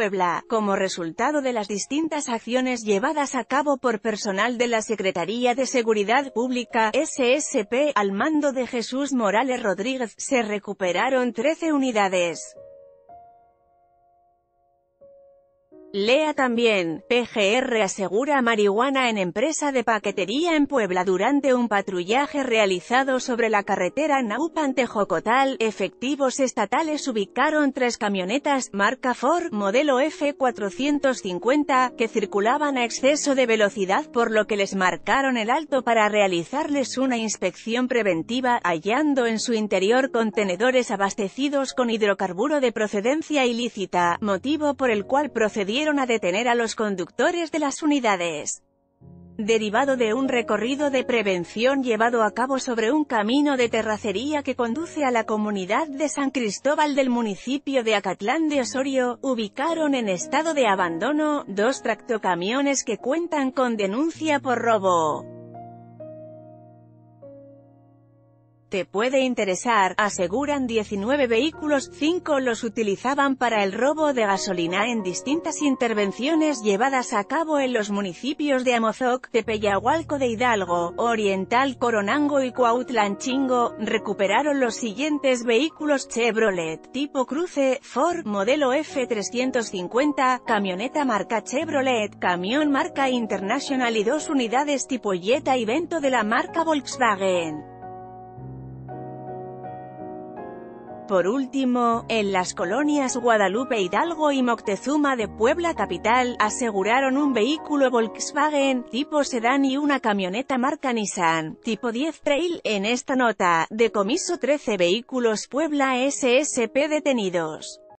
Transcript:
Puebla, como resultado de las distintas acciones llevadas a cabo por personal de la Secretaría de Seguridad Pública, SSP, al mando de Jesús Morales Rodríguez, se recuperaron 13 unidades. Lea también, PGR asegura marihuana en empresa de paquetería en Puebla durante un patrullaje realizado sobre la carretera Naupan-Tejocotal. Efectivos estatales ubicaron 3 camionetas, marca Ford, modelo F450, que circulaban a exceso de velocidad, por lo que les marcaron el alto para realizarles una inspección preventiva, hallando en su interior contenedores abastecidos con hidrocarburo de procedencia ilícita, motivo por el cual procedieron a detener a los conductores de las unidades. Derivado de un recorrido de prevención llevado a cabo sobre un camino de terracería que conduce a la comunidad de San Cristóbal del municipio de Acatlán de Osorio, ubicaron en estado de abandono 2 tractocamiones que cuentan con denuncia por robo. Te puede interesar, aseguran 19 vehículos, 5 los utilizaban para el robo de gasolina en distintas intervenciones llevadas a cabo en los municipios de Amozoc, Tepeyahualco de Hidalgo, Oriental, Coronango y Cuautlanchingo. Recuperaron los siguientes vehículos: Chevrolet, tipo cruce, Ford, modelo F350, camioneta marca Chevrolet, camión marca International y 2 unidades tipo Jetta y Vento de la marca Volkswagen. Por último, en las colonias Guadalupe Hidalgo y Moctezuma de Puebla capital, aseguraron un vehículo Volkswagen, tipo sedán y una camioneta marca Nissan, tipo 10 Trail. En esta nota, decomiso 13 vehículos Puebla SSP detenidos.